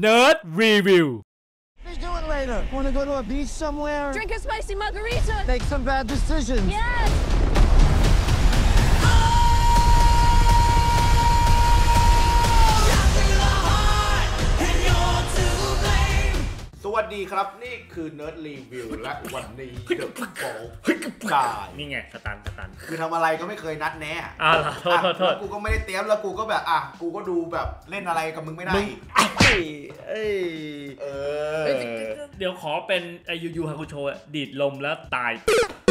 Nerd Review Let's do it later. Want to go to a beach somewhere? Drink a spicy margarita. Make some bad decisions. Yes. สวัสดีครับนี่คือ Nerd Review และวันนี้เดอะโฟกายนี่ไงสตันคือทำอะไรก็ไม่เคยนัดแน่โทษกูก็ไม่ได้เตรียมแล้วกูก็แบบกูก็ดูแบบเล่นอะไรกับมึงไม่ได้เดี๋ยวขอเป็นยูฮาคุโชดีดลมแล้วตาย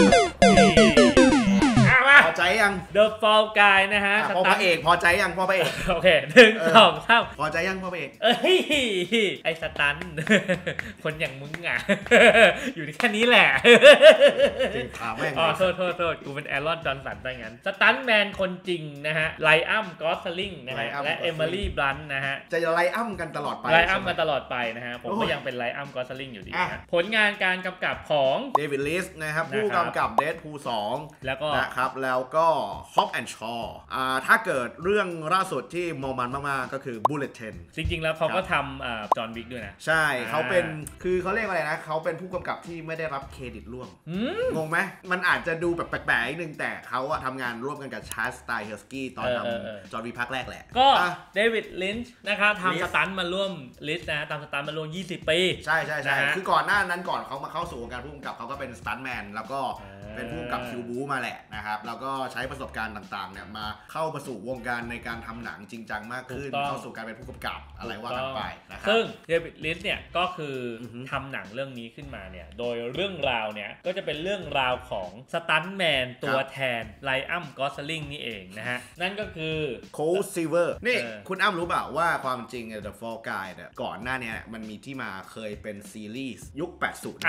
พอใจยัง The Fall Guy นะฮะพ่อพระเอกพอใจยังพ่อพระเอกโอเค1 2 3 พอใจยังพ่อพระเอกไอ้สตันคนอย่างมึงอ่ะอยู่แค่นี้แหละจริงขาแม่งโทษกูเป็นแอรอนจอห์นสันไปงั้นสตันแมนคนจริงนะฮะไลอัมกอสลิงนะฮะและเอมิลี่บลันท์นะฮะจะไลอัมกันตลอดไปไลอัมกันตลอดไปนะฮะผมก็ยังเป็นไลอัมกอสลิงอยู่ดีนะผลงานการกำกับของเดวิดลิชนะครับผู้กำกับเดดพูล2 แล้วก็นะครับแล้วก็ฮอปแอนด์ชอว์ถ้าเกิดเรื่องล่าสุดที่มองมันมากๆก็คือ Bullet 10 จริงๆแล้วเขาก็ทำจอห์นวิกด้วยนะใช่เขาเป็นคือเขาเรียกอะไรนะเขาเป็นผู้กำกับที่ไม่ได้รับเครดิตร่วมงงไหมมันอาจจะดูแบบแปลกๆนิดนึงแต่เขาทำงานร่วมกันกับชาร์ลส์ สไตล์เฮลสกี้ตอนทำจอห์นวิกภาคแรกแหละก็เดวิดลินช์นะครับทำสตันมาร่วมลิสต์นะทำสตันมาร่วม20 ปีใช่คือก่อนหน้านั้นก่อนเขามาเข้าสู่วงการผู้กำกับเขาก็เป็นสตันแมนแล้วก็เป็นผู้กำกับคิวบูมาแหละนะครับแล้วก็ใช้ประสบการณ์ต่างๆเนี่ยมาเข้ามาสู่วงการในการทำหนังจริงจังมากขึ้นเข้าสู่การเป็นผู้กำกับอะไรว่ากันไปนะครับซึ่งเดวิดลินช์เนี่ยก็คือทำหนังเรื่องนี้ขึ้นมาเนี่ยโดยเรื่องราวเนี่ยก็จะเป็นเรื่องราวของสตันแมนตัวแทนไลอัมกอสลิงนี่เองนะฮะนั่นก็คือโคลซิเวอร์นี่คุณอ้ำรู้เปล่าว่าความจริงเนี่ย The Fall Guy เนี่ยก่อนหน้านี้มันมีที่มาเคยเป็นซีรีส์ยุค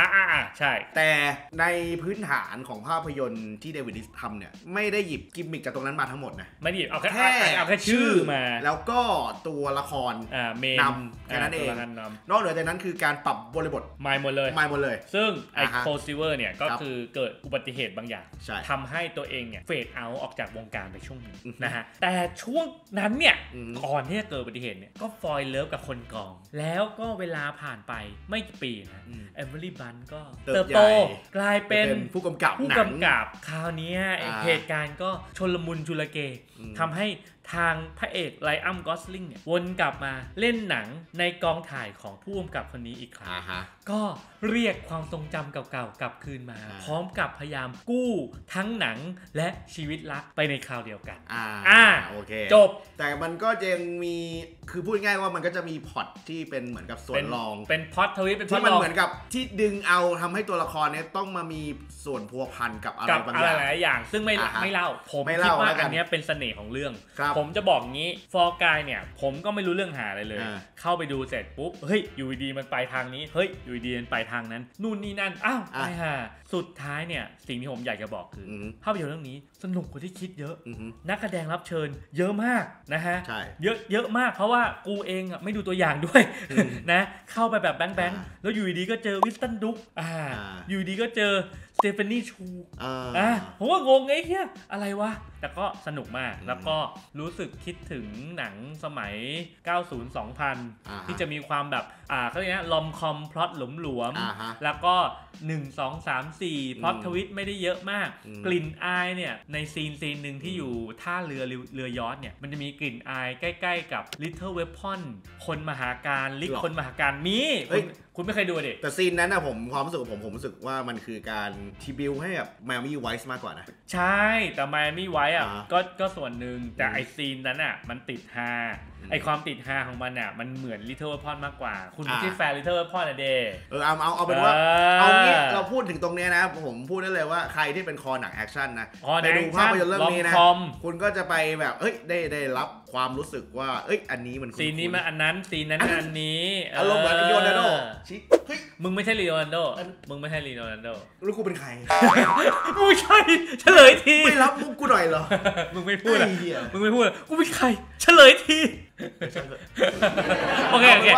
80 ใช่แต่ในพื้นฐานของภาพยนตร์ที่เดวิดลินช์ทำเนี่ยไม่ได้หยิบกิมมิคจากตรงนั้นมาทั้งหมดนะไม่ได้หยิบเอาแค่ชื่อมาแล้วก็ตัวละครนำแค่นั้นเองนอกเหนือจากนั้นคือการปรับบริบทใหม่หมดเลย ซึ่งไอ้โคลซิเวอร์เนี่ยก็คือเกิดอุบัติเหตุบางอย่างทำให้ตัวเองเนี่ยเฟดเอาออกจากวงการไปช่วงนึงนะฮะแต่ช่วงนั้นเนี่ยก่อนที่จะเกิดอุบัติเหตุเนี่ยก็ฟอยเลิฟกับคนกองแล้วก็เวลาผ่านไปไม่กี่ปีนะเอมิลี่บันก็เติบโตกลายเป็นผู้กำกับคราวนี้เหตุการณ์ก็ชลมุนชุลเกทำให้ทางพระเอกไลอัมกอสลิงเนี่ยวนกลับมาเล่นหนังในกองถ่ายของผู้กำกับคนนี้อีกครั้งก็เรียกความทรงจำเก่าๆกลับคืนมาพร้อมกับพยายามกู้ทั้งหนังและชีวิตรักไปในคราวเดียวกันโอเคจบแต่มันก็ยังมีคือพูดง่ายว่ามันก็จะมีพล็อตที่เป็นเหมือนกับส่วนรองเป็นพล็อตทวิสเป็นพล็อตที่มันเหมือนกับที่ดึงเอาทำให้ตัวละครนี้ต้องมามีส่วนพัวพันกับอะไรบางอย่างหลายอย่างซึ่งไม่เล่าผมคิดว่าอันนี้เป็นเสน่ห์ของเรื่องผมจะบอกงี้ฟอร์กายเนี่ยผมก็ไม่รู้เรื่องหาอะไรเลยเข้าไปดูเสร็จปุ๊บเฮ้ยอยู่ดีมันไปทางนี้เฮ้ยอยู่ดีมันไปทางนั้นนู่นนี่นั่นอ้าวไปฮะสุดท้ายเนี่ยสิ่งที่ผมอยากจะบอกคือภาพยนตร์เรื่องนี้สนุกกว่าที่คิดเยอะนักแสดงรับเชิญเยอะมากนะฮะเยอะมากเพราะว่ากูเองไม่ดูตัวอย่างด้วยนะเข้าไปแบบแบงค์แล้วอยู่ดีก็เจอวิสตันดุ๊กอยู่ดีก็เจอสเตฟานีชูผมว่างงไอ้เหี้ยอะไรวะแต่ก็สนุกมากแล้วก็รู้สึกคิดถึงหนังสมัย 90-2000 ที่จะมีความแบบเขาเรียกนะลอมคอมพล็อตหลวมๆแล้วก็1 2 3 4พล็อตทวิสไม่ได้เยอะมากกลิ่นอายเนี่ยในซีนหนึ่งที่อยู่ท่าเรือยอชต์เนี่ยมันจะมีกลิ่นอายใกล้ๆกับ Little Weapon คนมหาการลิกคนมหาการมีคุณไม่เคยดูดิแต่ซีนนั้นนะผมความรู้สึกของผมรู้สึกว่ามันคือการทีบิลให้กับไมอามี่ไวส์มากกว่านะใช่แต่ไมอามี่ไวส์ก็ส่วนหนึ่งแต่ไอซีนนั้นมันติดฮาไอความติดฮาของมันมันเหมือน Little Weapon มากกว่าคุณไม่ใช่แฟน Little Weapon นะเด้เอาเป็นว่าเอางี้เราพูดถึงตรงนี้นะผมพูดได้เลยว่าใครที่เป็นคอหนังแอคชั่นนะไปดูภาพยนตร์เรื่องนี้นะคุณก็จะไปแบบได้รับความรู้สึกว่าอันนี้มันซีนนี้มันอันนั้นซีนนั้นอันนี้อารมณ์เหมือนลีโอนาร์โดมึงไม่ใช่ลีโอนาร์โดแล้วกูเป็นใครกูไม่ใช่เฉลยทีไม่รับมุกกูหน่อยเหรอมึงไม่พูดกูเป็นใครเฉลยทีโอเค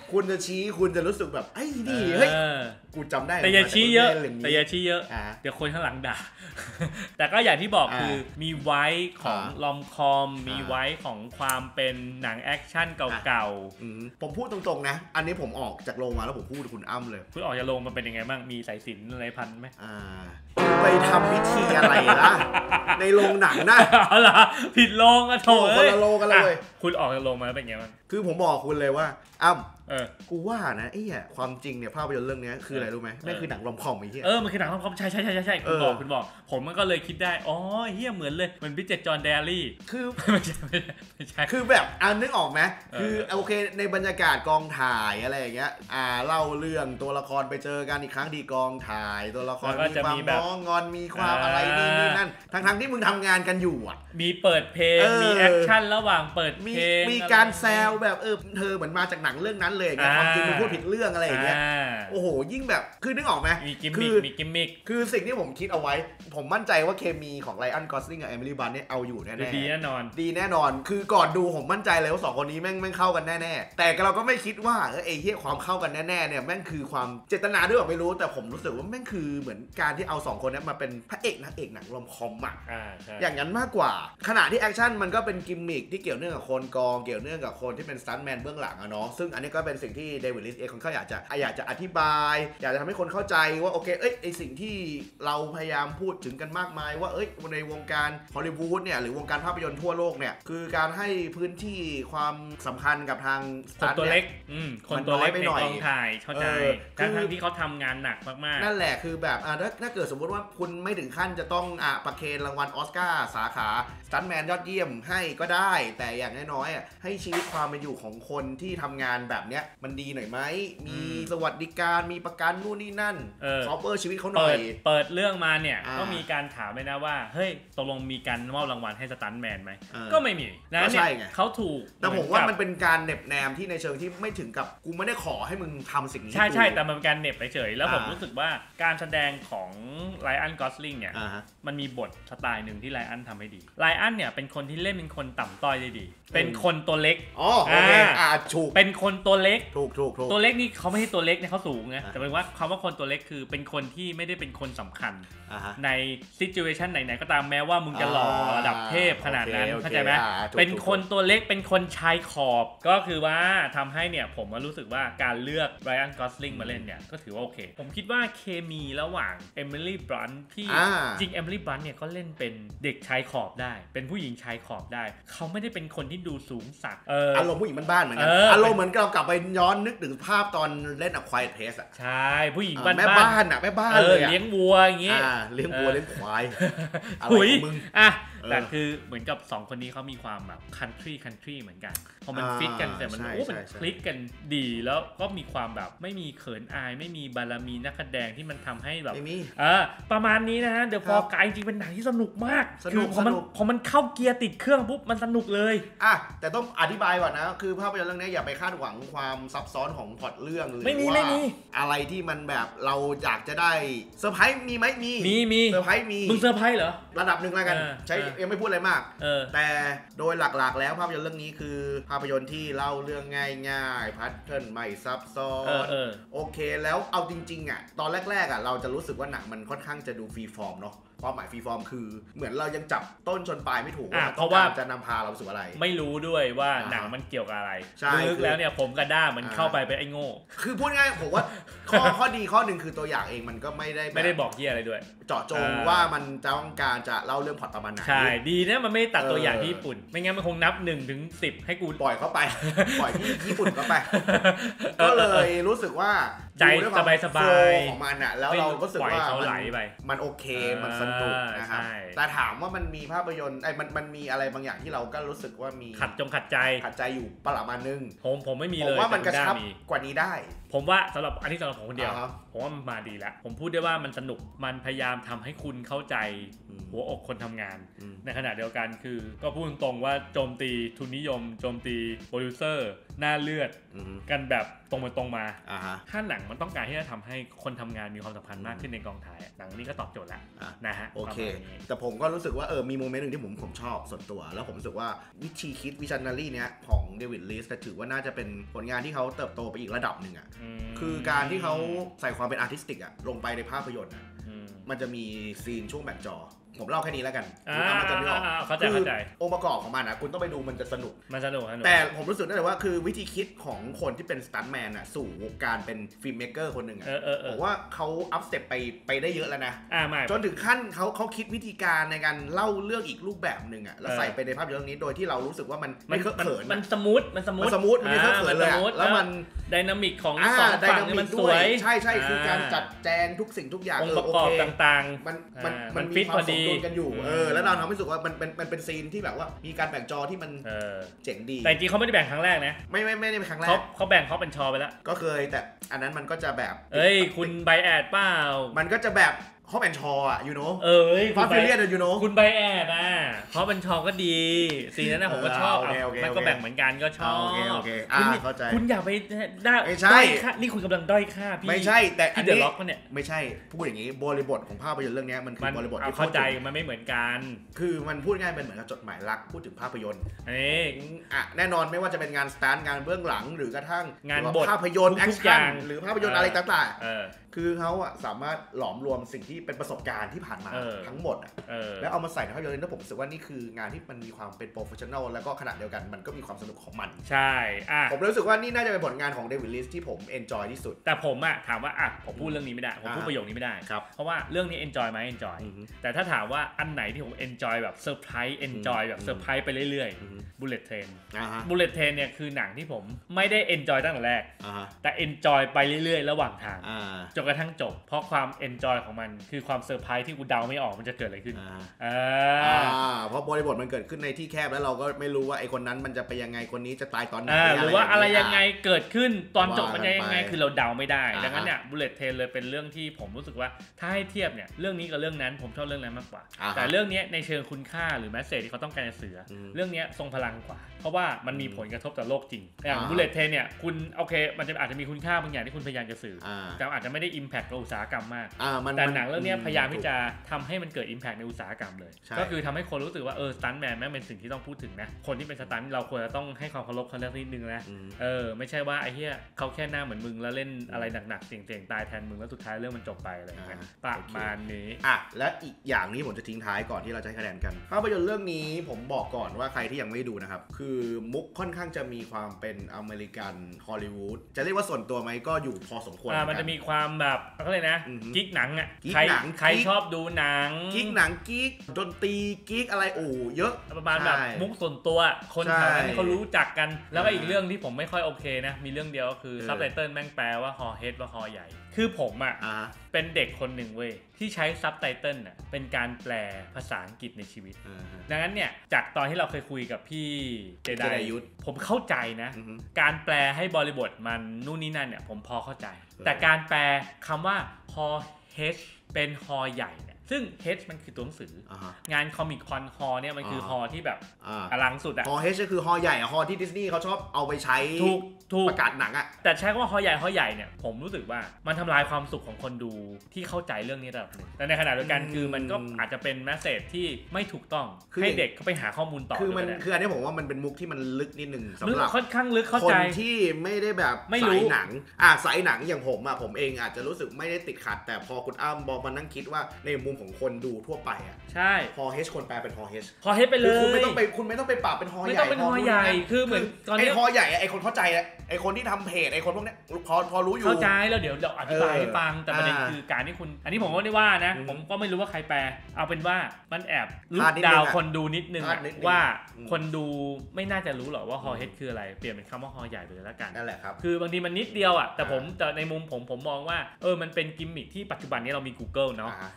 คุณจะชี้คุณจะรู้สึกแบบไอ้นี่เฮ้ยกูจำได้แต่อย่าชี้เยอะเดี๋ยวคนข้างหลังด่าแต่ก็อย่างที่บอกคือมีไว้ของลอมคอมมีไว้ของความเป็นหนังแอคชั่นเก่าๆผมพูดตรงๆนะอันนี้ผมออกจากโรงมาแล้วผมพูดกับคุณอ้ำเลยคุณออกจากโรงมันเป็นยังไงบ้างมีสายสิญจน์อะไรพันไหมไปทำพิธีอะไรล่ะในโรงหนังนะเหรอผิดโรงอะโถคนละโรงกันเลยคุณออกจากโรงมาเป็นไงบ้างคือผมบอกคุณเลยว่าอ้ำกูว่านะไอ้เนี่ยความจริงเนี่ยภาพยนตร์เรื่องนี้คืออะไรรู้ไหมนั่นคือหนังรอมคอมไอ้เหี้ยมันคือหนังรอมคอมใช่คุณบอกผมมันก็เลยคิดได้อ๋อเหี้ยเหมือนเลยเหมือนBridget Jones Diary คือไม่ใช่คือแบบนึกออกไหมคือโอเคในบรรยากาศกองถ่ายอะไรอย่างเงี้ยเล่าเรื่องตัวละครไปเจอกันอีกครั้งที่กองถ่ายตัวละครมีความง้องอนมีความอะไรนี่นั่นทั้งที่มึงทำงานกันอยู่มีเปิดเพลงมีแอคชั่นระหว่างเปิดเพลงมีการแซวแบบเธอเหมือนมาจากหนังเรื่องนั้นเลยความจริงมันพูดผิดเรื่องอะไรอย่างเงี้ยโอ้โหยิ่งแบบคือนึกออกไหมมีกิมมิคคือสิ่งที่ผมคิดเอาไว้ผมมั่นใจว่าเคมีของไลออน กอสลิงกับเอมิลี่บันเนี่ยเอาอยู่แน่ๆดีแน่นอนคือก่อนดูผมมั่นใจเลยว่า2คนนี้แม่งเข้ากันแน่ๆแต่เราก็ไม่คิดว่าไอ้เหี้ยความเข้ากันแน่ๆเนี่ยแม่งคือความเจตนาด้วยไม่รู้แต่ผมรู้สึกว่าแม่งคือเหมือนการที่เอา2คนนี้มาเป็นพระเอกนางเอกหนังรอมคอมอย่างนั้นมากกว่าขณะที่แอคชั่นมันก็เป็นกิมมิคที่เกี่ยวเนื่องกับคนกองเกี่ยวเนื่องกับคนที่เป็นสตันท์แมนเบื้องหลังเนาะซึ่งอันนี้ก็เป็นสิ่งที่เดวิดลินช์เขาอยากจะอธิบายอยากจะทำให้คนเข้าใจว่าโอเคไอสิ่งที่เราพยายามพูดถึงกันมากมายว่าในวงการฮอลลีวูดเนี่ยหรือวงการภาพยนตร์ทั่วโลกเนี่ยคือการให้พื้นที่ความสำคัญกับทางคนตัวเล็กคนตัวเล็กในกองถ่ายเข้าใจทั้งที่เขาทำงานหนักมากๆนั่นแหละคือแบบถ้าเกิดสมมติว่าคุณไม่ถึงขั้นจะต้องประเคนรางวัลออสการ์สาขาสตันท์แมนยอดเยี่ยมให้ก็ได้แต่อย่างน้อยๆให้ชีวิตความเป็นอยู่ของคนที่ทำงานแบบเนี้ยมันดีหน่อยไหมมีสวัสดิการมีประกันนู่นนี่นั่นคอเวอร์ชีวิตเขาหน่อยเปิดเรื่องมาเนี่ยก็มีการถามเลยนะว่าเฮ้ยตกลงมีการมอบรางวัลให้สตันท์แมนไหมก็ไม่มีนะเนี่ยเขาถูกแต่ผมว่ามันเป็นการเน็บแนมที่ในเชิงที่ไม่ถึงกับกูไม่ได้ขอให้มึงทำสิ่งนี้ใช่แต่มันเป็นการเน็บเฉยแล้วผมรู้สึกว่าการแสดงของไลออน กอสลิงเนี่ยมันมีบทสไตล์หนึ่งที่ไลออนทำให้ดีไลออนเนี่ยเป็นคนที่เล่นเป็นคนต่ำต้อยได้ดีเป็นคนตัวเล็กโอเคถูกเป็นคนตัวเล็กถูกตัวเล็กนี่เขาไม่ใช่ตัวเล็กเนี่ยเขาสูงไงแต่เป็นว่าคำว่าคนตัวเล็กคือเป็นคนที่ไม่ได้เป็นคนสำคัญในซิจูเอชันไหนๆก็ตามแม้ว่ามึงจะหล่อระดับเทพขนาดนั้นเข้าใจไหมเป็นคนตัวเล็กเป็นคนชายขอบก็คือว่าทำให้เนี่ยผมรู้สึกว่าการเลือกไรอัน กอสลิงมาเล่นเนี่ยก็ถือว่าโอเคผมคิดว่าเคมีระหว่างเอมิลี่ บลันท์ที่จริงเอมิลี่ บลันท์เนี่ยก็เล่นเป็นเด็กชายขอบได้เป็นผู้หญิงชายขอบได้เขาไม่ได้เป็นคนที่ดูสูงสักอารมณ์ผู้หญิงบ้านๆเหมือนกันอารมณ์เหมือนเรากลับไปย้อนนึกถึงภาพตอนเล่นQuiet Place ใช่ผู้หญิงบ้านแม่บ้านเลยเลี้ยงวัวอย่างงี้เลี้ยงวัวเลี้ยงควายอะไรของมึงแต่คือเหมือนกับ2คนนี้เขามีความแบบคันทรีเหมือนกันพอมันฟิตกันแต่มันมันคลิกกันดีแล้วก็มีความแบบไม่มีเขินอายไม่มีบารมีนักแสดงที่มันทำให้แบบประมาณนี้นะฮะเดอะฟอร์กายจริงเป็นหนังที่สนุกมากคือพอมันเข้าเกียร์ติดเครื่องปุ๊บมันสนุกเลยแต่ต้องอธิบายก่อนนะคือภาพยนตร์เรื่องนี้อย่าไปคาดหวังความซับซ้อนของพล็อตเรื่องหรือว่าอะไรที่มันแบบเราอยากจะได้เซอร์ไพรส์มีไหมมีเซอร์ไพรส์มีมึงเซอร์ไพรส์เหรอระดับหนึ่งแล้วกันใช้ยังไม่พูดอะไรมากแต่โดยหลักๆแล้วภาพยนตร์เรื่องนี้คือภาพยนตร์ที่เล่าเรื่องง่ายๆพัฒเทิร์นไม่ซับซ้อนโอเคแล้วเอาจริงๆตอนแรกๆเราจะรู้สึกว่าหนังมันค่อนข้างจะดูฟรีฟอร์มเนาะความหมายฟรีฟอร์มคือเหมือนเรายังจับต้นชนปลายไม่ถูกเพราะว่าจะนำพาเราสู่อะไรไม่รู้ด้วยว่าหนังมันเกี่ยวกับอะไรลึกแล้วเนี่ยผมกับด้ามันเข้าไปเป็นไอ้โง่คือพูดง่ายผมว่าข้อดีข้อหนึ่งคือตัวอย่างเองมันก็ไม่ได้บอกเหี้ยอะไรด้วยเจาะจงว่ามันต้องการจะเล่าเรื่องพล็อตประมาณไหนใช่ดีนะมันไม่ตัดตัวอย่างที่ญี่ปุ่นไม่งั้นมันคงนับ1 ถึง 10ให้กูปล่อยเข้าไปปล่อยที่ญี่ปุ่นเข้าไปก็เลยรู้สึกว่าใจสบายของมันแล้วเราก็รู้สึกว่ามันโอเคมันสนุกนะครับแต่ถามว่ามันมีภาพยนตร์มันมีอะไรบางอย่างที่เราก็รู้สึกว่ามีขัดใจอยู่ประมาณนึงผมไม่มีเลยผมว่ามันกระชับกว่านี้ได้ผมว่าสำหรับผมคนเดียวผมว่ามันมาดีแล้วผมพูดได้ว่ามันสนุกมันพยายามทำให้คุณเข้าใจหัวอกคนทำงานในขณะเดียวกันคือก็พูดตรงๆว่าโจมตีทุนนิยมโจมตีโปรดิวเซอร์หน้าเลือดกันแบบตรงไปตรงมา ถ้าหนังมันต้องการที่จะทำให้คนทำงานมีความสัมพันธ์มากขึ้นในกองถ่ายหนังนี้ก็ตอบโจทย์แล้วนะฮะโอเคแต่ผมก็รู้สึกว่ามีโมเมนต์หนึ่งที่ผมชอบส่วนตัวแล้วผมรู้สึกว่าวิธีคิดวิชั่นนารีเนี้ยของเดวิดลีชถือว่าน่าจะเป็นผลงานที่เขาเติบโตไปอีกระดับหนึ่งอ่ะคือการที่เขาใส่ความเป็นอาร์ติสติกอ่ะลงไปในภาพยนตร์มันจะมีซีนช่วงแบ่งจอผมเล่าแค่นี้แล้วกันมันจะไม่ออกคือองค์ประกอบของมันนะคุณต้องไปดูมันจะสนุกแต่ผมรู้สึกได้เลยว่าคือวิธีคิดของคนที่เป็นสตันท์แมนอ่ะสู่การเป็นฟิล์มเมกเกอร์คนหนึ่งอ่ะผมว่าเขาอัพสเต็ปไปได้เยอะแล้วนะจนถึงขั้นเขาคิดวิธีการในการเล่าเรื่องอีกรูปแบบหนึ่งอ่ะแล้วใส่ไปในภาพยนตร์เรื่องนี้โดยที่เรารู้สึกว่ามันไม่เคอะเขินมันสมูทมันไม่เคอะเขินเลยแล้วมันไดนามิกของสองฝั่งนี่มันสวยใช่คือการจัดแจงทุกสิ่งทุกอย่างองค์ประกอบต่างๆมันมีความสมดุลกันอยู่แล้วเราทำให้รู้สึกว่ามันเป็นซีนที่แบบว่ามีการแบ่งจอที่มันเจ๋งดีแต่จริงเขาไม่ได้แบ่งครั้งแรกนะไม่ได้เป็นครั้งแรกเขาแบ่งเขาเป็นชอไปแล้วก็เคยแต่อันนั้นมันก็จะแบบคุณไบแอดเปล่ามันก็จะแบบฮอปแอนชออ่ะฟาสฟิเลียนคุณไบแอดฮอปแอนชอก็ดีซีนั้นนะผมก็ชอบมันก็แบ่งเหมือนกันก็ชอบเข้าใจคุณอย่าไปได้ใช่นี่คุณกำลังด้อยค่าพี่ไม่ใช่แต่อันนี้เนี่ยไม่ใช่พูดอย่างนี้บริบทของภาพยนตร์เรื่องนี้มันคือบริบทที่เข้าใจมันไม่เหมือนกันคือมันพูดง่ายเป็นเหมือนกับจดหมายรักพูดถึงภาพยนตร์แน่นอนไม่ว่าจะเป็นงานสแตนงานเบื้องหลังหรือกระทั่งงานบทภาพยนตร์แอคชั่นหรือภาพยนตร์อะไรต่างๆคือเขาสามารถหลอมรวมสิ่งที่เป็นประสบการณ์ที่ผ่านมาทั้งหมดแล้วเอามาใส่ในภาพยนตร์แล้วผมรู้สึกว่านี่คืองานที่มันมีความเป็นโปรเฟชชั่นอลแล้วก็ขณะเดียวกันมันก็มีความสนุกของมันใช่ผมรู้สึกว่านี่น่าจะเป็นผลงานของเดวิดลิชที่ผมเอนจอยที่สุดแต่ผมถามว่าผมพูดเรื่องนี้ไม่ได้ผมพูดประโยคนี้ไม่ได้เพราะว่าเรื่องนี้เอนจอยไหมเอนจอยแต่ถ้าถามว่าอันไหนที่ผมเอนจอยแบบเซอร์ไพรส์เอนจอยแบบเซอร์ไพรส์ไปเรื่อยๆ Bullet Train Bullet Train เนี่ยคือหนังที่ผมไม่ได้เอนจอยตั้งแต่แรกแต่เอนจอยไปเรื่อยๆระหว่างทางจนกระทั่งจบเพราะความเอนจอยของมันคือความเซอร์ไพรส์ที่กูเดาไม่ออกมันจะเกิดอะไรขึ้นเพราะบริบทมันเกิดขึ้นในที่แคบแล้วเราก็ไม่รู้ว่าไอ้คนนั้นมันจะไปยังไงคนนี้จะตายตอนไหนหรือว่าอะไรยังไงเกิดขึ้นตอนจบมันจะยังไงคือเราเดาไม่ได้ดังนั้นเนี่ย Bullet Train เลยเป็นเรื่องที่ผมรู้สึกว่าถ้าให้เทียบเนี่ยเรื่องนี้กับเรื่องนั้นผมชอบเรื่องนั้นมากกว่าแต่เรื่องนี้ในเชิงคุณค่าหรือแมสเสจที่เขาต้องการจะสื่อเรื่องนี้ทรงพลังกว่าเพราะว่ามันมีผลกระทบต่อโลกจริงอย่าง Bullet Train เนี่ยคุณโอเคมันจะอาจจะมีคุณค่าบางอย่างที่คุณพยายามจะสื่อแต่อาจจะไม่ได้ impact กับอุตสาหกรรมมากแต่หนังเรื่องนี้พยายามที่จะทำให้มันเกิด impact ในอุตสาหกรรมเลยก็คือทำให้คนรู้สึกว่าสตันท์แมนแม่งเป็นสิ่งที่ต้องพูดถึงนะคนที่เป็นสตันท์เราควรจะต้องให้ความเคารพเขาเรื่องนิดนึงนะไม่ใช่ว่าไอ้เหี้ยเขาแค่หน้าเหมือนมึงแล้วเล่นอะไรหนักๆเสี่ยงๆตายแทนมึงแล้วสุดท้ายเรื่องมันจบไปอะไรอย่างเงี้ยประมาณนี้และอีกอย่างนี้ผมจะทิ้งท้ายก่อนที่เราจะให้คะแนนกันภาพยนตร์เรื่องนี้ผมบอกก่อนว่าใครที่ยังไม่ดูนะครับคือมุกค่อนข้างจะมีความเป็นอเมริกันฮอลลีวูดจะเรียกว่าส่วนตัวไหมก็อยู่พอสมควรมันจะมีความแบบเขาเลยนะกิ๊กหนังใครชอบดูหนังกิ๊กหนังกิ๊กดนตรีกิ๊กอะไรเยอะประมาณแบบมุกส่วนตัวคนแถวนั้นเขารู้จักกันแล้วก็อีกเรื่องที่ผมไม่ค่อยโอเคนะมีเรื่องเดียวก็คือซับไตเติลแม่งแปลว่าฮอเฮดว่าฮอใหญ่คือผมเป็นเด็กคนหนึ่งเว้ยที่ใช้ซับไตเติลเป็นการแปลภาษาอังกฤษในชีวิตดังนั้นเนี่ยจากตอนที่เราเคยคุยกับพี่เจไดยุทธผมเข้าใจนะการแปลให้บริบทมันนู่นนี่นั่นเนี่ยผมพอเข้าใจแต่การแปลคำว่าฮอเฮดเป็นฮอใหญ่ซึ่ง H มันคือตัวหนังสืองานคอมิกคอนฮอเนี่ยมันคือฮอที่แบบอลังสุดฮอ H ก็คือฮอใหญ่ฮอที่ดิสนีย์เขาชอบเอาไปใช้ประกาศหนังแต่ใช้คำว่าฮอใหญ่เนี่ยผมรู้สึกว่ามันทำลายความสุขของคนดูที่เข้าใจเรื่องนี้ระดับนึงแต่ในขณะเดียวกันคือมันก็อาจจะเป็นแมสเสจที่ไม่ถูกต้องให้เด็กเขาไปหาข้อมูลต่อคืออันนี้ผมว่ามันเป็นมุกที่มันลึกนิดนึงสำหรับค่อนข้างลึกเข้าใจคนที่ไม่ได้แบบสายหนังสายหนังอย่างผมเองอาจจะรู้สึกไม่ได้ติดขัดแต่พอคุณอ้ำบอกมานั่งคิดว่าในมุมของคนดูทั่วไปใช่ฮอ H คนแปลเป็นฮอ H ไปเลยคุณไม่ต้องไปปรับเป็นฮอใหญ่ไม่ต้องเป็นฮอใหญ่คือเหมือนตอนนี้ฮอใหญ่ไอคนเข้าใจไอคนที่ทำเพจไอคนพวกนี้พอรู้อยู่เข้าใจแล้วเดี๋ยวอธิบายให้ฟังแต่ประเด็นคือการที่คุณอันนี้ผมก็ไม่ว่านะผมก็ไม่รู้ว่าใครแปลเอาเป็นว่ามันแอบลุกดาวคนดูนิดนึงว่าคนดูไม่น่าจะรู้หรอกว่าฮอ H คืออะไรเปลี่ยนเป็นคำว่าฮอใหญ่ไปเลยแล้วกันนั่นแหละครับคือบางทีมันนิดเดียวแต่ในมุมผมมองว่ามันเป็นกิมมิคที่ปัจจุบันนี้เรามี Google เนาะแล้วมึง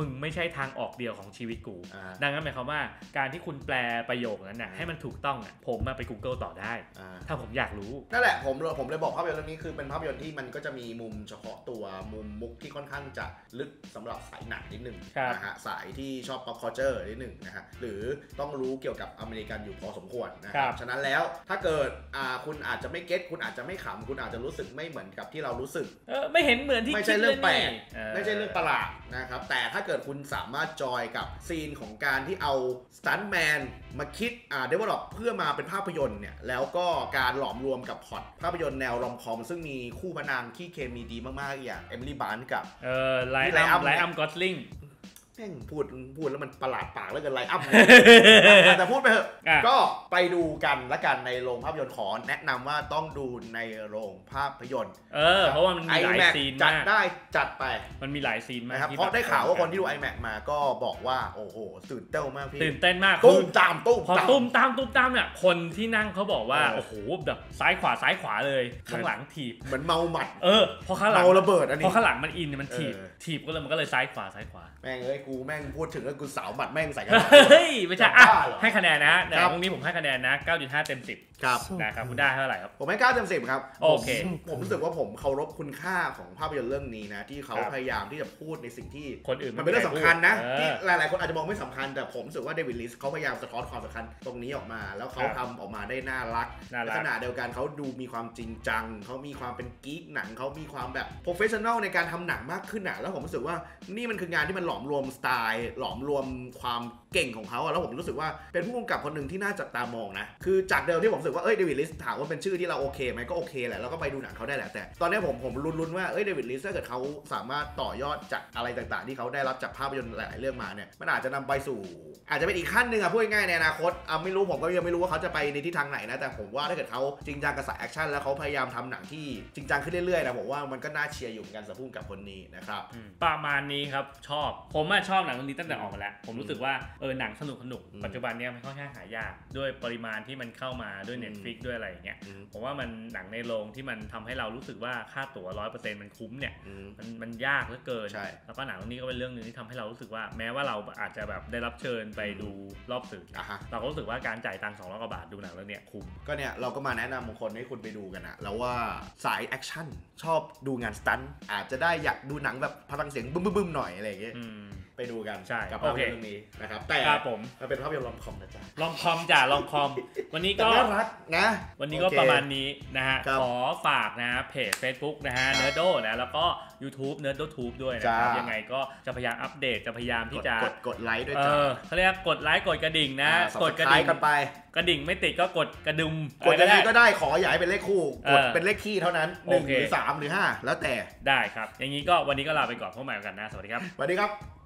งไม่ใช่ทางออกเดียวของชีวิตกูดังนั้นหมายความว่าการที่คุณแปลประโยคนั้นน่ะให้มันถูกต้องอ่ะผมมาไป Google ต่อได้ถ้าผมอยากรู้นั่นแหละผมเลยบอกภาพยนตร์เรื่องนี้คือเป็นภาพยนตร์ที่มันก็จะมีมุมเฉพาะตัวมุมมุกที่ค่อนข้างจะลึกสำหรับสายหนังนิดนึงนะฮะสายที่ชอบ pop culture นิดนึงนะฮะหรือต้องรู้เกี่ยวกับอเมริกันอยู่พอสมควรนะครับฉะนั้นแล้วถ้าเกิดคุณอาจจะไม่เก็ตคุณอาจจะไม่ขำคุณอาจจะรู้สึกไม่เหมือนกับที่เรารู้สึกไม่เห็นเหมือนที่ไม่ใช่เรื่องแปลกไม่ใช่เรื่องประหลาดนะครับแต่ถ้าเกิดคุณสามารถจอยกับซีนของการที่เอาสตันท์แมนมาคิดdevelop เพื่อมาเป็นภาพยนตร์เนี่ยแล้วก็การหลอมรวมกับพล็อตภาพยนตร์แนวรอมคอมซึ่งมีคู่พระนางที่เคมีดีมากๆอย่างเอมิลี่ บลันต์กับไลอัม กอสลิงพูดแล้วมันประหลาดปากแล้วกันไลอัพแต่พูดไปเถอะก็ไปดูกันละกันในโรงภาพยนตร์ขอแนะนำว่าต้องดูในโรงภาพยนตร์เพราะว่ามันมีหลายซีนจัดได้จัดไปมันมีหลายซีนมากครับเพราะได้ข่าวว่าคนที่ดู IMAX มาก็บอกว่าโอ้โหตื่นเต้นมากพี่ตื่นเต้นมากตุ้มตามพอตุ้มตามเนี่ยคนที่นั่งเขาบอกว่าโอ้โหแบบซ้ายขวาเลยข้างหลังถีบเหมือนเมาหมัดพอข้างหลังระเบิดอันนี้พอข้างหลังมันอินมันถีบมันก็เลยซ้ายขวาแม่งกูแม่งพูดถึงแล้วกูสาวบัดแม่งใส่กันเฮ้ยไม่ใช่ให้คะแนนนะเดี๋ยวตรงนี้ผมให้คะแนนนะ 9.5 เต็ม 10 ครับนะครับคุณได้เท่าไหร่ครับผมให้9 เต็ม 10ครับโอเคผมรู้สึกว่าผมเคารพคุณค่าของภาพยนตร์เรื่องนี้นะที่เขาพยายามที่จะพูดในสิ่งที่คนอื่นมันเป็นเรื่องสำคัญนะที่หลายๆคนอาจจะมองไม่สำคัญแต่ผมรู้สึกว่าเดวิด ลินช์เขาพยายามสะท้อนความสำคัญตรงนี้ออกมาแล้วเขาทำออกมาได้น่ารักในขณะเดียวกันเขาดูมีความจริงจังเขามีความเป็นกิ๊กหนังเขามีความแบบโปรเฟชชั่นแนลในการทำหนังมากขึ้นอ่ะแล้วผมรู้สึกว่านี่มันคืองานที่มันหลอมรวมสไตล์หลอมรวมความเก่งของเขาแล้วผมรู้สึกว่าเป็นผู้กำกับคนหนึ่งที่น่าจับตามองนะคือจากเดิมที่ผมรู้สึกว่าเดวิด ลินช์ถามว่าเป็นชื่อที่เราโอเคไหมก็โอเคแหละแล้วก็ไปดูหนังเขาได้แหละแต่ตอนนี้ผมลุ้นว่าเดวิด ลินช์ถ้าเกิดเขาสามารถต่อยอดจากอะไรต่างๆที่เขาได้รับจากภาพยนตร์หลายๆเรื่องมาเนี่ยมันอาจจะนำไปสู่อาจจะเป็นอีกขั้นหนึ่งพูดง่ายๆในอนาคตไม่รู้ผมก็ยังไม่รู้ว่าเขาจะไปในทิศทางไหนนะแต่ผมว่าถ้าเกิดเขาจริงจังกับสายแอคชั่นแล้วเขาพยายามทำหนังที่จริงจังขึ้นเรื่อยๆนะผมว่ามันก็น่าเชียร์อยู่เหมือนกันสำหรับผู้กำกับคนนี้นะครับประมาณนี้ครับผมชอบหนังเรื่องนี้ตั้งแต่ออกมาแล้วผมรู้สึกว่าหนังสนุกปัจจุบันนี้มันค่อนข้างหายากด้วยปริมาณที่มันเข้ามาด้วย Netflix ด้วยอะไรอย่างเงี้ยผมว่ามันหนังในโรงที่มันทำให้เรารู้สึกว่าค่าตั๋ว 100% มันคุ้มเนี่ยมันยากเหลือเกินแล้วก็หนังเรื่องนี้ก็เป็นเรื่องนึงที่ทำให้เรารู้สึกว่าแม้ว่าเราอาจจะแบบได้รับเชิญไปดูรอบสื่อเราก็รู้สึกว่าการจ่ายตังค์200 กว่าบาทดูหนังเรื่องนี้คุ้มก็เนี่ยเราก็มาแนะนำบางคนให้คุณไปดูกันนะแล้วว่าสายแอคชั่นชอบดูงานสตันท์อาจจะได้อยากดูหนังแบบพลังเสียงบึ้มๆหน่อยอะไรอย่างเงี้ยไปดูกันกับภาพยนตร์เรื่องนี้นะครับแต่มันเป็นภาพยนตร์ลอมคอมนะจ๊ะลอมคอมวันนี้ก็น่ารักนะวันนี้ก็ประมาณนี้นะฮะขอฝากนะเพจ Facebook นะฮะ Nerdo นะแล้วก็ YouTube Nerdo Tube ด้วยนะครับยังไงก็จะพยายามอัปเดตจะพยายามที่จะกดไลค์ด้วยจ้ะเขาเรียกกดไลค์กดกระดิ่งนะกดกระดิ่งกันไปกระดิ่งไม่ติดก็กดกระดุมกดยังไงก็ได้ขออย่าให้เป็นเลขคู่กดเป็นเลขคี่เท่านั้น1หรือ3หรือ5แล้วแต่ได้ครับอย่างนี้ก็วันนี้ก็ลาไปก่อนพบใหม่กันนะสวัสดีครับสวัสดีครับ